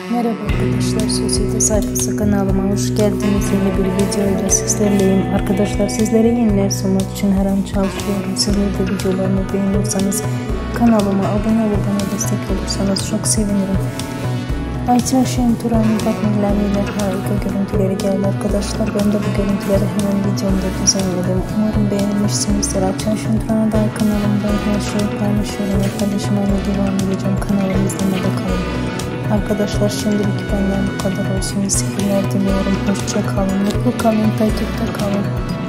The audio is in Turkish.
Merhaba arkadaşlar, Sosyete Sayfası kanalıma hoş geldiniz. Yeni bir video ile sizlerleyim. Arkadaşlar, sizlere yeniler sunmak için her an çalışıyorum. Sizler de videolarımı beğeniyorsanız kanalıma abone olup bana destek olursanız çok sevinirim. Ayça Şenturan'ın partnerleriyle harika görüntüleri geldi arkadaşlar. Ben de bu görüntüleri hemen videomda düzenledim. Umarım beğenmişsinizdir. Ayça Şenturan'a da kanalımdan her şeyi paylaşıyorum ve paylaşmaya devam edeceğim. Kanalımı izlemede kalın. Arkadaşlar, şimdilik benden bu kadar olsun. İyi seyirler diliyorum. Hoşça kalın, mutlu kalın, takipte kalın.